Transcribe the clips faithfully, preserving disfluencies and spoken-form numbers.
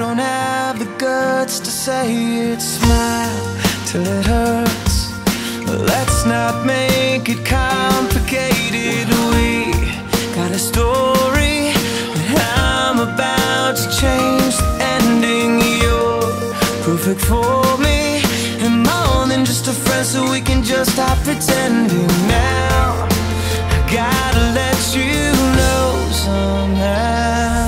don't have the guts to say it. Smile till it hurts. Let's not make it complicated. We got a story that I'm about to change the ending. You're perfect for me, and more than just a friend, so we can just stop pretending now. I gotta let you know somehow.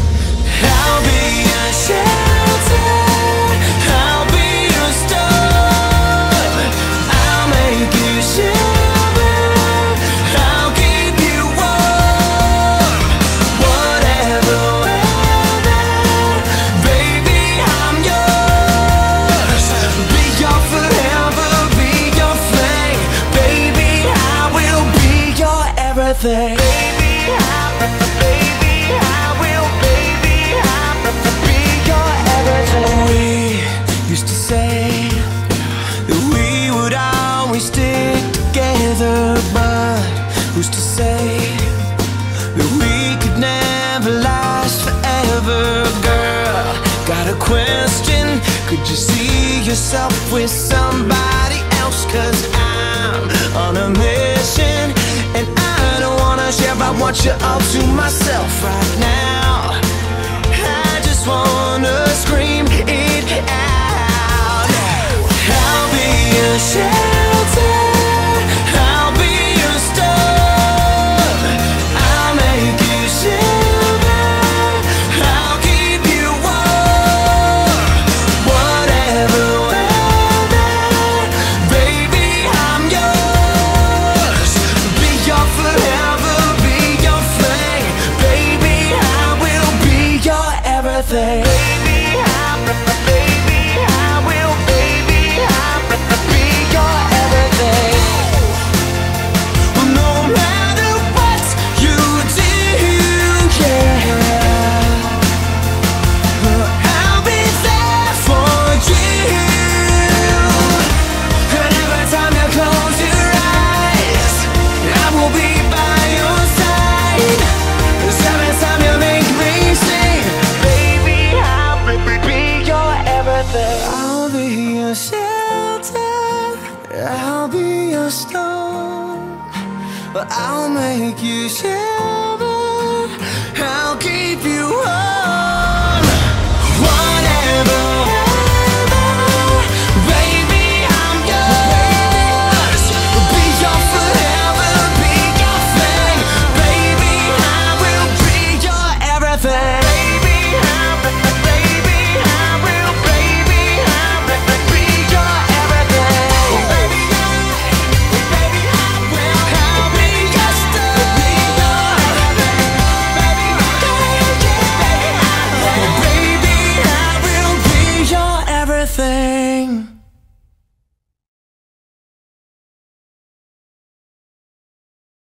I'll be your shelter, I'll be your storm. I'll make you shiver, I'll keep you warm. Whatever weather, baby, I'm yours. Be your forever, be your flame. Baby, I will be your everything. Baby, I, baby, I will, baby, I be your everything. We used to say that we would always stick together, but who's to say that we could never last forever? Girl, got a question, could you see yourself with somebody else? Cause I'm on a mission, and I don't wanna share, I want you all to myself right now. I just wanna scream it out. I'll be your shelter, I'll be your storm. I'll make you shiver, I'll keep you warm. Whatever weather, baby, I'm yours. Be your forever, be your flame. Baby, I will be your everything. Baby, I, baby, I will, baby, I be your everything. Well, no matter what you do, yeah, I'll be there for you. And every time you close your eyes, I will be by your side. 'Cause every time you make me sing, baby, I'll be your everything. I'll be your shelter, I'll be your storm. I'll make you shiver,